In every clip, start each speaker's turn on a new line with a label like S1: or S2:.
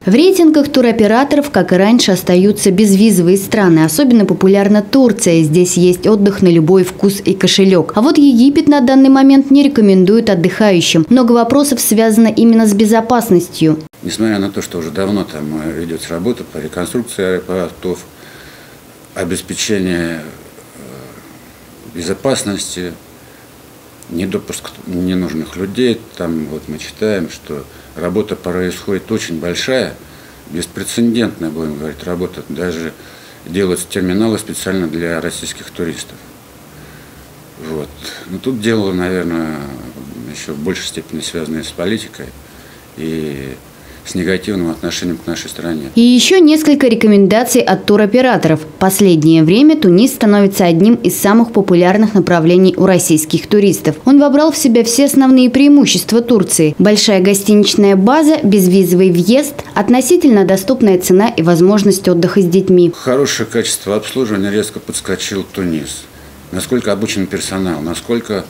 S1: В рейтингах туроператоров, как и раньше, остаются безвизовые страны. Особенно популярна Турция. Здесь есть отдых на любой вкус и кошелек. А вот Египет на данный момент не рекомендует отдыхающим. Много вопросов связано именно с безопасностью.
S2: Несмотря на то, что уже давно там ведется работа по реконструкции аэропортов, обеспечение безопасности, недопуск ненужных людей, там вот мы читаем, что работа происходит очень большая, беспрецедентная, будем говорить, работа. Даже делаются терминалы специально для российских туристов. Вот. Но тут дело, наверное, еще в большей степени связанное с политикой и с негативным отношением к нашей стране.
S1: И еще несколько рекомендаций от туроператоров. В последнее время Тунис становится одним из самых популярных направлений у российских туристов. Он вобрал в себя все основные преимущества Турции. Большая гостиничная база, безвизовый въезд, относительно доступная цена и возможность отдыха с детьми.
S2: Хорошее качество обслуживания резко подскочил Тунис. Насколько обучен персонал, насколько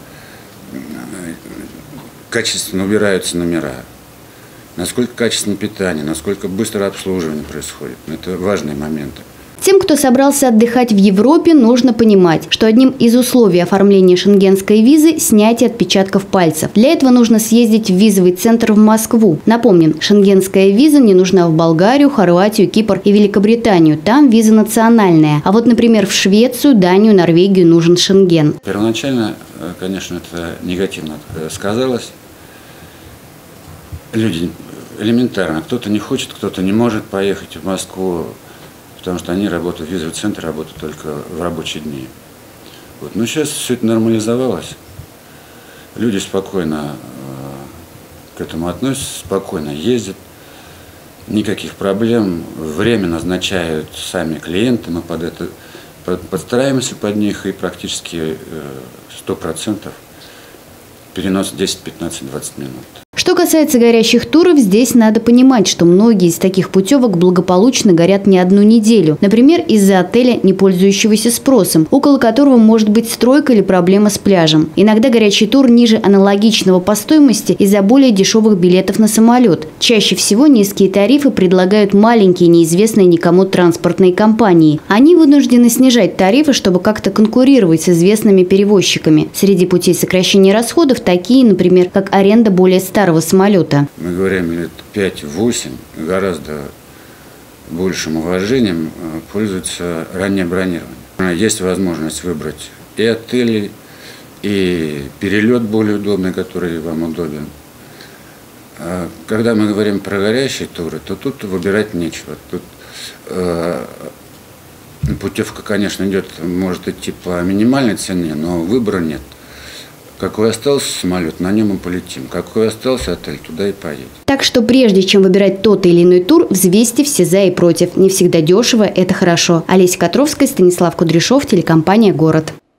S2: качественно убираются номера. Насколько качественное питание, насколько быстро обслуживание происходит. Это важные моменты.
S1: Тем, кто собрался отдыхать в Европе, нужно понимать, что одним из условий оформления шенгенской визы – снятие отпечатков пальцев. Для этого нужно съездить в визовый центр в Москву. Напомним, шенгенская виза не нужна в Болгарию, Хорватию, Кипр и Великобританию. Там виза национальная. А вот, например, в Швецию, Данию, Норвегию нужен шенген.
S2: Первоначально, конечно, это негативно сказалось. Люди элементарно, кто-то не хочет, кто-то не может поехать в Москву, потому что они работают, визовый центр работает только в рабочие дни. Вот. Но сейчас все это нормализовалось. Люди спокойно к этому относятся, спокойно ездят, никаких проблем. Время назначают сами клиенты, мы под это подстраиваемся под них и практически 100% перенос 10, 15, 20 минут.
S1: Что касается горящих туров, здесь надо понимать, что многие из таких путевок благополучно горят не одну неделю. Например, из-за отеля, не пользующегося спросом, около которого может быть стройка или проблема с пляжем. Иногда горячий тур ниже аналогичного по стоимости из-за более дешевых билетов на самолет. Чаще всего низкие тарифы предлагают маленькие, неизвестные никому транспортные компании. Они вынуждены снижать тарифы, чтобы как-то конкурировать с известными перевозчиками. Среди путей сокращения расходов такие, например, как аренда более старого самолета.
S2: Мы говорим лет 5-8, гораздо большим уважением пользуется раннее бронирование. Есть возможность выбрать и отели, и перелет более удобный, который вам удобен. Когда мы говорим про горящие туры, то тут выбирать нечего. Тут путевка, конечно, идет, может идти по минимальной цене, но выбора нет. Какой остался самолет, на нем и полетим. Какой остался отель, туда и поедем.
S1: Так что прежде чем выбирать тот или иной тур, взвесьте все за и против. Не всегда дешево – это хорошо. Олеся Котровская, Станислав Кудряшов, телекомпания «Город».